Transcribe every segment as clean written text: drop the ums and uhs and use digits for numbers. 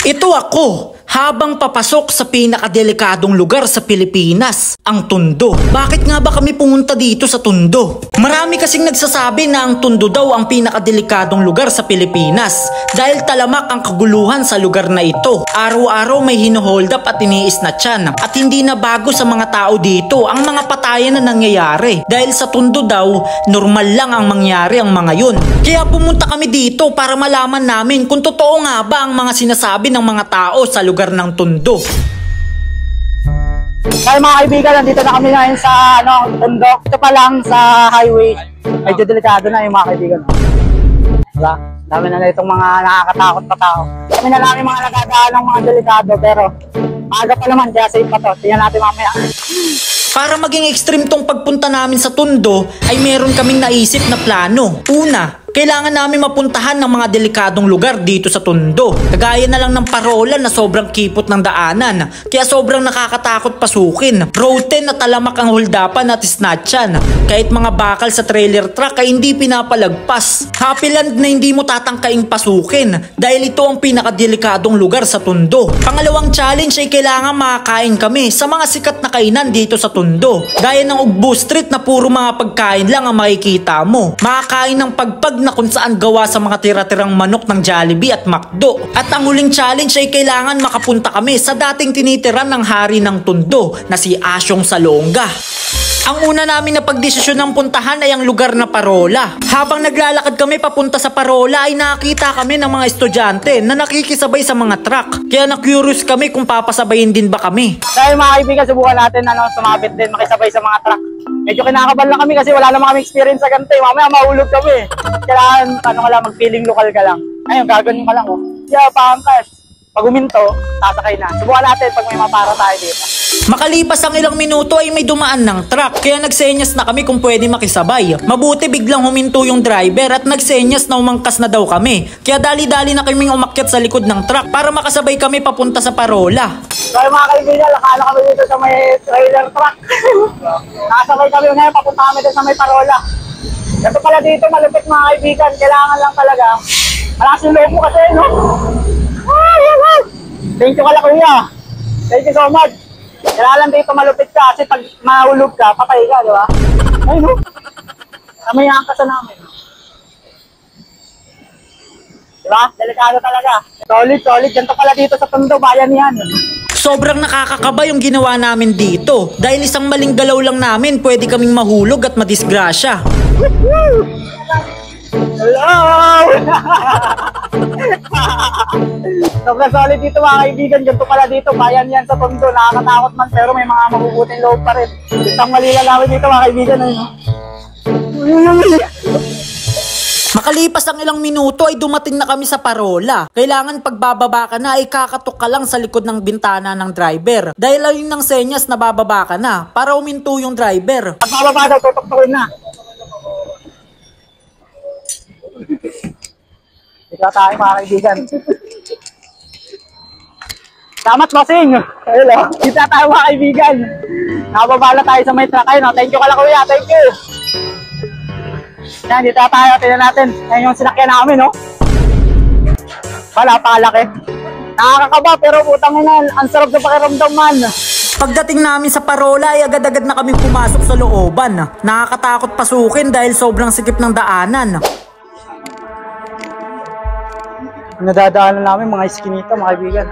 Ito ako, habang papasok sa pinakadelikadong lugar sa Pilipinas, ang Tondo. Bakit nga ba kami pumunta dito sa Tondo? Marami kasing nagsasabi na ang Tondo daw ang pinakadelikadong lugar sa Pilipinas dahil talamak ang kaguluhan sa lugar na ito. Araw-araw may hinuhold up at iniis na tiyan at hindi na bago sa mga tao dito ang mga patayan na nangyayari dahil sa Tondo daw, normal lang ang mangyari ang mga yun. Kaya pumunta kami dito para malaman namin kung totoo nga ba ang mga sinasabi ng mga tao sa lugar ng Tondo. Kaya mga kaibigan, nandito na kami ngayon sa Tondo. Ito pa lang sa highway. Medyo delikado na yung mga kaibigan. Diba? Dami na itong mga nakakatakot pa tao. Kami na lang yung mga nagdadaan ng mga delikado, pero maaga pa naman, kaya safe pa to. Tingnan natin mamaya. Para maging extreme tong pagpunta namin sa Tondo ay meron kaming naisip na plano. Una, kailangan namin mapuntahan ng mga delikadong lugar dito sa Tondo. Kagaya na lang ng Parola na sobrang kipot ng daanan, kaya sobrang nakakatakot pasukin. Road 10 na talamak ang holdapan at snatchan. Kahit mga bakal sa trailer truck ay hindi pinapalagpas. Happy Land na hindi mo tatangkaing pasukin dahil ito ang pinakadelikadong lugar sa Tondo. Pangalawang challenge ay kailangan makakain kami sa mga sikat na kainan dito sa Tondo. Gaya ng Ugbo Street na puro mga pagkain lang ang makikita mo. Makakain ng pagpag na kung saan gawa sa mga tira-tirang manok ng Jollibee at McDo. At ang huling challenge ay kailangan makapunta kami sa dating tinitiran ng hari ng Tondo na si Asyong Salonga. Ang una namin na pagdesisyon ng puntahan ay ang lugar na Parola. Habang naglalakad kami papunta sa Parola ay nakita kami ng mga estudyante na nakikisabay sa mga truck. Kaya na-curious kami kung papasabayin din ba kami. Dahil mga kaibigan, subukan natin sumabit din, makisabay sa mga truck. Medyo kinakabahan lang kami kasi wala naman kami experience sa ganito. Mamaya mahulog kami. Kailangan mag-feeling lokal ka lang. Ayun, gagawin ka lang. Yeah, pangkas. Pag uminto, sasakay na. Subukan natin pag may mapara tayo dito. Makalipas ang ilang minuto ay may dumaan ng truck, kaya nagsenyas na kami kung pwede makisabay. Mabuti biglang huminto yung driver at nagsenyas na umangkas na daw kami. Kaya dali-dali na kaming umakyat sa likod ng truck para makasabay kami papunta sa Parola. So mga kaibigan, lakala kami dito sa may trailer truck. Nakasabay kami ngayon, papunta kami dito sa may Parola. Ito pala dito, malupit mga kaibigan. Kailangan lang talaga. Malakas yung loob mo kasi, no? Thank you kala kuya. Thank you so much. Kailangan dito malupit ka kasi pag mahulog ka, patay ka, di ba? Ay, no? Kami ang kasa namin. Di ba? Delikado talaga. Solid. Ganito pala dito sa Tondo, bayan yan. Sobrang nakakakaba yung ginawa namin dito. Dahil isang maling galaw lang namin, pwede kaming mahulog at madisgrasya. Hello! Sobrang solid dito mga kaibigan. Ganito pala dito, bayan yan sa Tondo. Nakakatakot man pero may mga mabubuting loob pa rin. Isang malila namin dito mga kaibigan. Makalipas ang ilang minuto ay dumating na kami sa Parola. Kailangan pagbababa ka na ay kakatok ka lang sa likod ng bintana ng driver. Dahil ayun ng senyas na bababa ka na para uminto yung driver. At bababa daw, tutok-tukin na. Ikaw tayo mga kaibigan. Salamat bossing. Hello. Kita tayo mga kaibigan. Nakababala tayo sa may truck. Ayun, thank you kala kuya. Thank you. Yan, dito tayo. Tignan natin. Yan yung sinakyan namin, no? Wala, palaki. Nakakakaba, pero putang ina, ang sarap na pakiramdam man. Pagdating namin sa Parola ay agad-agad na kami pumasok sa looban. Nakakatakot pasukin dahil sobrang sikip ng daanan. Nadadaanan namin mga iskinita, mga kaibigan.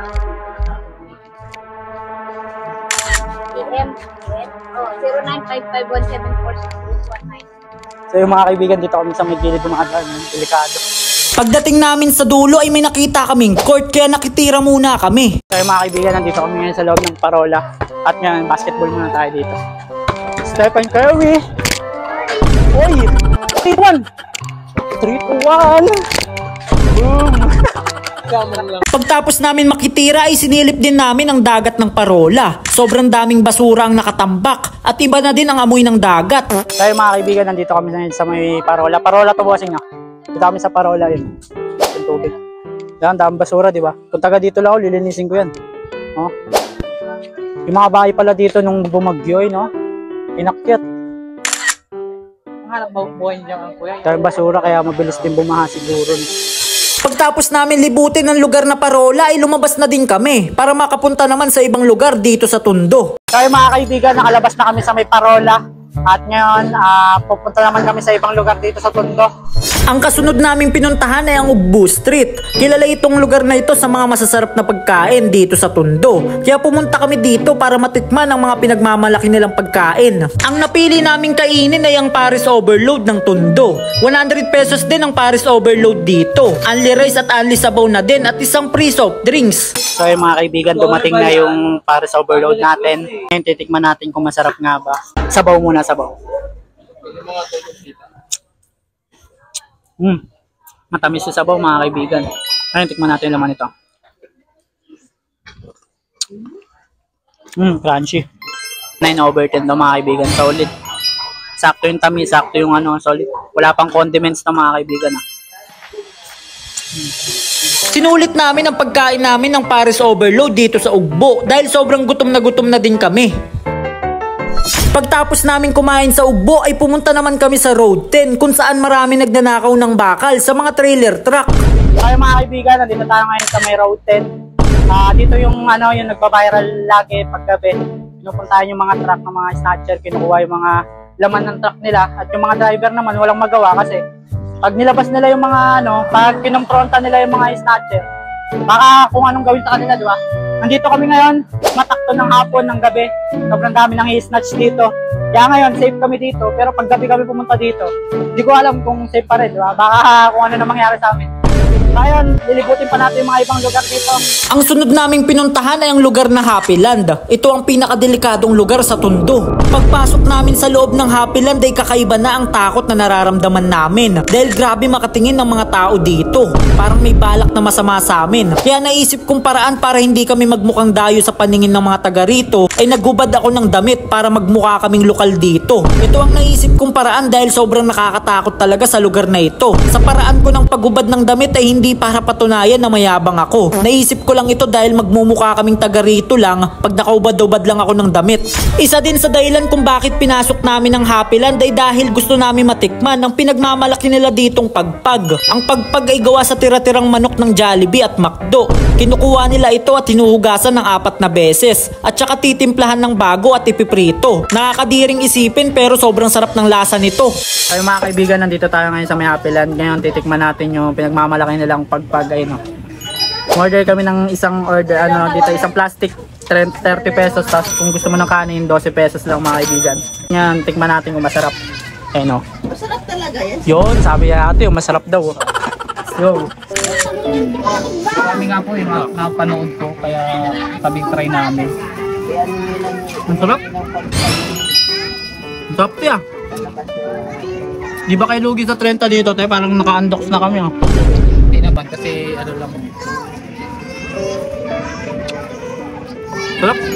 Oh, 0955174619. So yung mga kaibigan, dito kami sa may gilid dumadaan. Delikado. Pagdating namin sa dulo ay may nakita kaming court kaya nakitira muna kami. So yung mga kaibigan, nandito kami ngayon sa loob ng Parola. At ngayon, basketball muna tayo dito. Stephen Curry! Uy! 3-1! 3-1! Boom! Pagtapos namin makitira ay sinilip din namin ang dagat ng Parola. Sobrang daming basura ang nakatambak at iba na din ang amoy ng dagat. So yung mga kaibigan, nandito kami sa may Parola. Parola to bossing na. Dito kami sa Parola yun. Yung tubig. Yan, daming basura, di ba? Kung taga dito lang ako, lilinisin ko yan. Oh. Yung mga bahay pala dito nung bumagyo, no? Inakyat. Hanap buhay niya ang kuya. Daming basura kaya mabilis din bumaha siguro. Pagtapos namin libutin ng lugar na Parola ay lumabas na din kami para makapunta naman sa ibang lugar dito sa Tondo. So yung mga kaibigan, nakalabas na kami sa may Parola. At ngayon, pupunta naman kami sa ibang lugar dito sa Tondo. Ang kasunod naming pinuntahan ay ang Ugbo Street. Kilala itong lugar na ito sa mga masasarap na pagkain dito sa Tondo. Kaya pumunta kami dito para matikman ang mga pinagmamalaki nilang pagkain. Ang napili naming kainin ay ang Paris Overload ng Tondo. 100 pesos din ang Paris Overload dito. Only rice at only sabaw na din at isang free soft drinks. So yung mga kaibigan, dumating na yung Paris Overload natin. Ngayon titikman natin kung masarap nga ba. Sabaw muna, sabaw. Matamis yung sabaw mga kaibigan. Ngayon tikman natin yung laman nito. Crunchy. 9/10 daw mga kaibigan. Solid. Sakto yung tamis, sakto yung solid. Wala pang condiments na mga kaibigan. Sinulit namin ang pagkain namin ng Paris Overload dito sa Ugbo dahil sobrang gutom na din kami. Pagtapos namin kumain sa Ugbo ay pumunta naman kami sa Road 10 kung saan marami nagnanakaw ng bakal sa mga trailer truck. Ay mga kaibigan, nandito tayo ngayon sa may Road 10. Dito yung yung nagpa-viral lagi paggabi. Pinupuntahan yung mga truck ng mga snatcher, kinukuha yung mga laman ng truck nila at yung mga driver naman walang magawa kasi pag nilabas nila yung mga pag kinumpronta nila yung mga snatcher, baka kung anong gawin sa kanila, di ba? Nandito kami ngayon, matakto ng hapon, ng gabi. Sobrang dami nang i-snatch dito. Kaya ngayon, safe kami dito. Pero pag gabi kami pumunta dito, hindi ko alam kung safe pa rin, di ba? Baka kung ano na mangyari sa amin. Ngayon, lilibutin pa natin yung mga ibang lugar dito. Ang sunod naming pinuntahan ay ang lugar na Happyland. Ito ang pinakadelikadong lugar sa Tondo. Pagpasok namin sa loob ng Happyland ay kakaiba na ang takot na nararamdaman namin. Dahil grabe makatingin ng mga tao dito. Parang may balak na masama sa amin. Kaya naisip kong paraan para hindi kami magmukhang dayo sa paningin ng mga taga rito ay naghubad ako ng damit para magmukha kaming lokal dito. Ito ang naisip kong paraan dahil sobrang nakakatakot talaga sa lugar na ito. Sa paraan ko ng paghubad ng damit ay hindi para patunayan na mayabang ako. Naisip ko lang ito dahil magmumukha kaming taga rito lang pag nakaubad-ubad lang ako ng damit. Isa din sa dahilan kung bakit pinasok namin ang Happyland ay dahil gusto namin matikman ang pinagmamalaki nila ditong pagpag. Ang pagpag ay gawa sa tira-tirang manok ng Jollibee at McDo. Kinukuha nila ito at hinuhugasan ng 4 na beses at saka titimplahan ng bago at ipiprito. Nakakadiring isipin pero sobrang sarap ng lasa nito. Ay mga kaibigan, nandito tayo ngayon sa may Happyland. Ngayon titikman natin yung pinagmamalaki nilang pagpag. Order kami ng isang order dito, isang plastic 30 pesos, tapos kung gusto mo ng kanin 12 pesos lang mga kaibigan. Ngayon tikman natin kung masarap. Masarap talaga yan. Yun, sabi niya ate, masarap daw. Yo. Kami nga po yung napanood ko, kaya tabing try namin. Ang sarap. Ang sarap tiya. Di ba kayo lugi sa 30 dito, tayo parang naka-undox na kami. Hindi naman kasi lang. Sarap.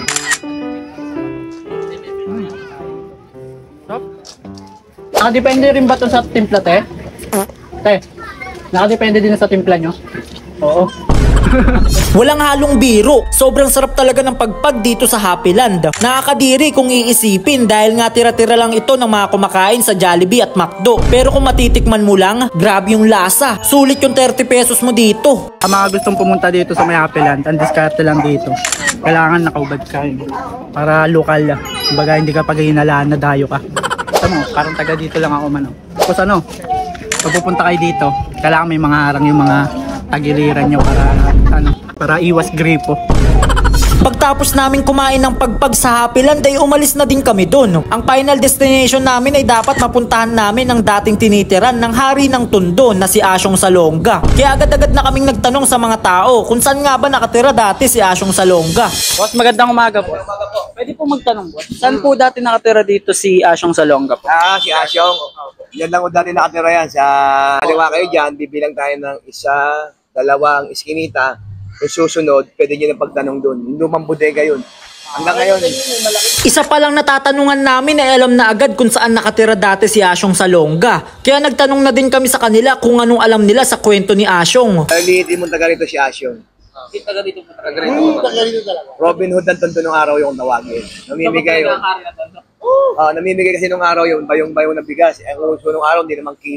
Sarap. Nakadepende rin ba ito sa timpla, te? Nakadepende din sa timpla nyo? Oo. Walang halong biro. Sobrang sarap talaga ng pagpag dito sa Happyland. Nakakadiri kung iisipin dahil nga tira-tira lang ito ng mga kumakain sa Jollibee at McDo. Pero kung matitikman mo lang, grabe yung lasa. Sulit yung 30 pesos mo dito. Ang mga gustong pumunta dito sa may Happyland, ang diskarte lang dito. Kailangan nakaubad ka para lokal. Kumbaga hindi ka pag hinalaan na dayo ka. Parang taga dito lang ako Tapos pag pupunta kayo dito, kailangan may mga harang yung mga tagiliran nyo para iwas gripo. Pagtapos namin kumain ng pagpag sa Happyland ay umalis na din kami doon. Ang final destination namin ay dapat mapuntahan namin ang dating tinitiran ng hari ng Tondo na si Asyong Salonga. Kaya agad-agad na kaming nagtanong sa mga tao kung saan nga ba nakatira dati si Asyong Salonga. Boss, magandang umaga po. Pwede po magtanong boss, saan po dati nakatira dito si Asyong Salonga po? Si Asyong. Yan lang ko dati nakatira yan. Sa kaliwa kayo dyan, bibilang tayo ng 1, 2 iskinita. Kung susunod, pwede nyo na pagtanong doon. Lumang bodega yun. Hanggang ngayon. Isa pa lang natatanungan namin ay alam na agad kung saan nakatira dati si Asyong Salonga. Kaya nagtanong na din kami sa kanila kung anong alam nila sa kwento ni Asyong. Liitin mong taga rito si Asyong. Taga dito po. Taga rito talaga. Robin Hood ng Tondo nung araw yung tawagin. Namimigay yun. Namimigay kasi nung araw yung bayong-bayong na bigas. Ang uso nung araw, hindi naman kilo.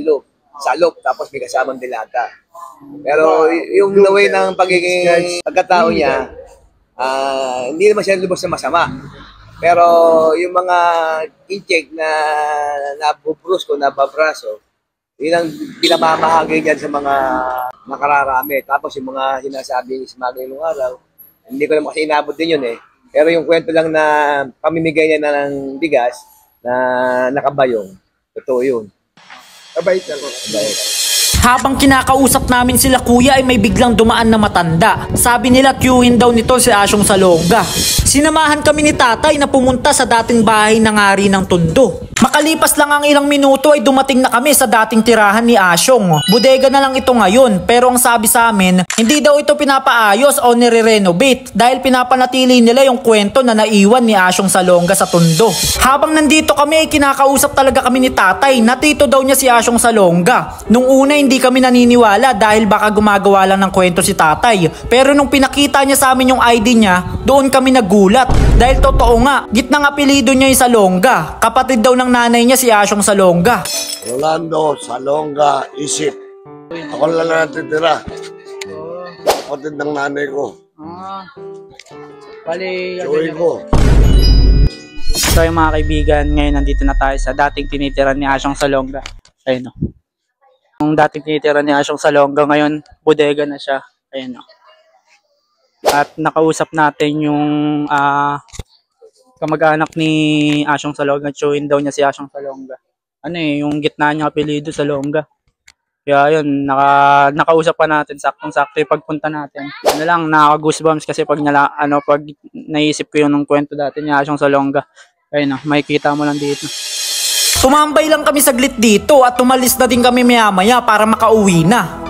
salop, tapos may kasamang dilata. Pero yung the way ng pagiging pagkatao niya, hindi naman siya lubos na masama. Pero yung mga incheck na nabubrusko, nababraso, yun ang pinamamahagi niyan sa mga nakararami. Tapos yung mga sinasabing smuggling nung araw, hindi ko naman kasi inabot din yun eh. Pero yung kwento lang na pamimigay niya na ng bigas na nakabayong, totoo yun. Abait ako. Abait. Habang kinakausap namin sila kuya ay may biglang dumaan na matanda. Sabi nila tiyuhin daw nito si Asyong Salonga. Sinamahan kami ni tatay na pumunta sa dating bahay ng hari ng Tondo. Makalipas lang ang ilang minuto ay dumating na kami sa dating tirahan ni Asyong. Bodega na lang ito ngayon pero ang sabi sa amin, hindi daw ito pinapaayos o nire-renovate dahil pinapanatili nila yung kwento na naiwan ni Asyong Salonga sa Tondo. Habang nandito kami ay kinakausap talaga kami ni tatay na tito daw niya si Asyong Salonga. Nung una hindi kami naniniwala dahil baka gumagawa lang ng kwento si tatay. Pero nung pinakita niya sa amin yung ID niya, doon kami nagulat. Dahil totoo nga, gitnang apelido niya yung Salonga. Kapatid daw ng nanay niya si Asyong Salonga. Rolando Salonga Isip. Ako lang natitira. Kapatid ng nanay ko. Bali, Joey ko. So yung mga kaibigan, ngayon nandito na tayo sa dating tinitira ni Asyong Salonga. Ayun o. Yung dating tinitira ni Asyong Salonga, ngayon bodega na siya. Ayun o. At nakausap natin yung kamag-anak ni Asyong Salonga. Tsuhin daw niya si Asyong Salonga. Ano eh, yung gitna niya apelido Salonga. Kaya yun, nakausap pa natin, saktong-sakto yung pagpunta natin. Ano lang, nakaka-goosebumps kasi pag naisip ko yung kwento dati ni Asyong Salonga. Ayun o, makikita mo lang dito. Tumambay lang kami saglit dito at tumalis na din kami maya-maya para makauwi na.